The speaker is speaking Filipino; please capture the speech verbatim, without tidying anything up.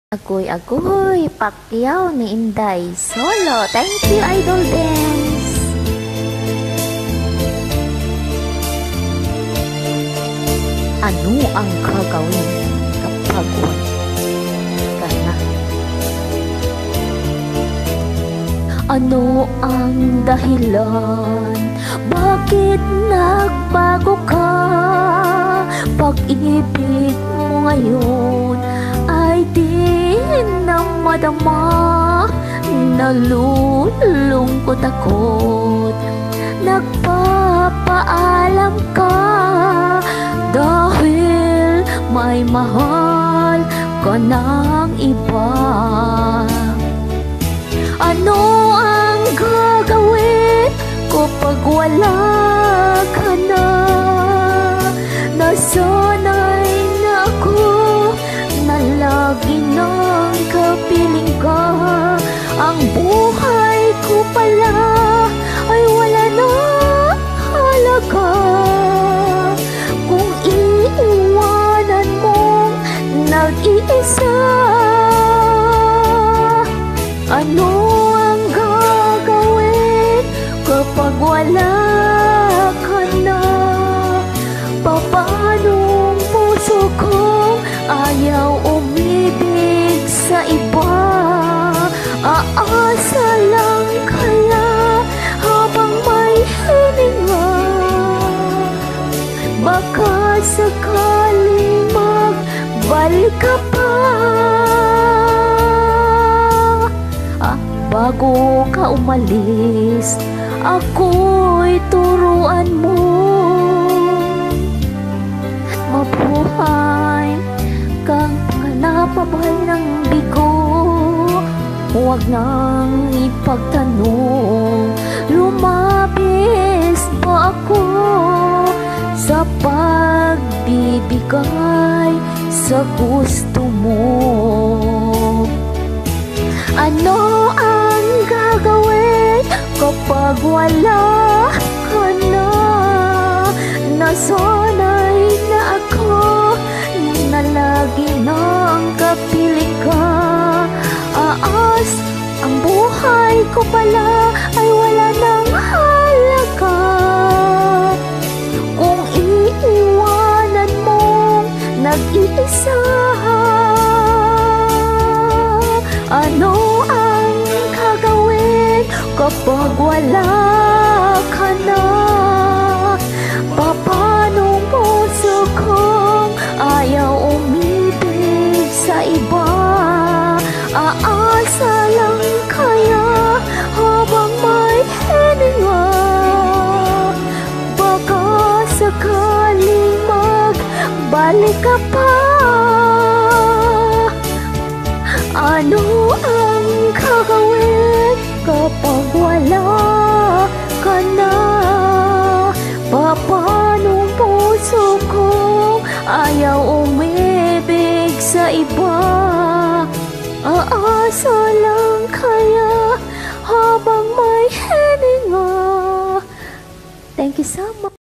Agoy agoy, Pacquiao ni Inday Solo. Thank you, Idol Dance. Ano ang gagawin kapag wala ka na? Ano ang dahilan? Bakit nagbago ka? Pag-ibig mo ngayon ay di na madama. Nalulungkot ako't nagpapaalam ka dahil may mahal ka ng iba. Ano ang gagawin kapag wala ka na? Nasanay na ako na lagi nang kapiling ka. Ang buhay ko pala ay wala na halaga kung iiwanan mong nag-iisa. Ano ang gagawin kapag wala ka na? Papanong puso ko ayaw umibig sa iba? Aasa lang kaya habang may hininga? Baka sakaling magbalik ka pa. Ah, bago ka umalis, ako'y turuan mo mabuhay kang panganapabay ng bigo. Huwag nang ipagtanong, lumabis ba ako sa pagbibigay sa gusto mo? Ano ang gagawin kapag wala ka na? Nasanay na ako na lagi nang kapiling ka. Aas, ang buhay ko pala ay wala nang halaga kung iiwanan mong nag-iisa. Ano ang gagawin kapag wala ka na? Papanong puso kong ayaw umibig sa iba? Aasa lang kaya habang may hininga? Baka sakaling magbalik ka pa. Ano ang gagawin kapag wala ka na? Papanong puso kong ayaw umibig sa iba? Aasa lang kaya habang may hininga? Thank you so much.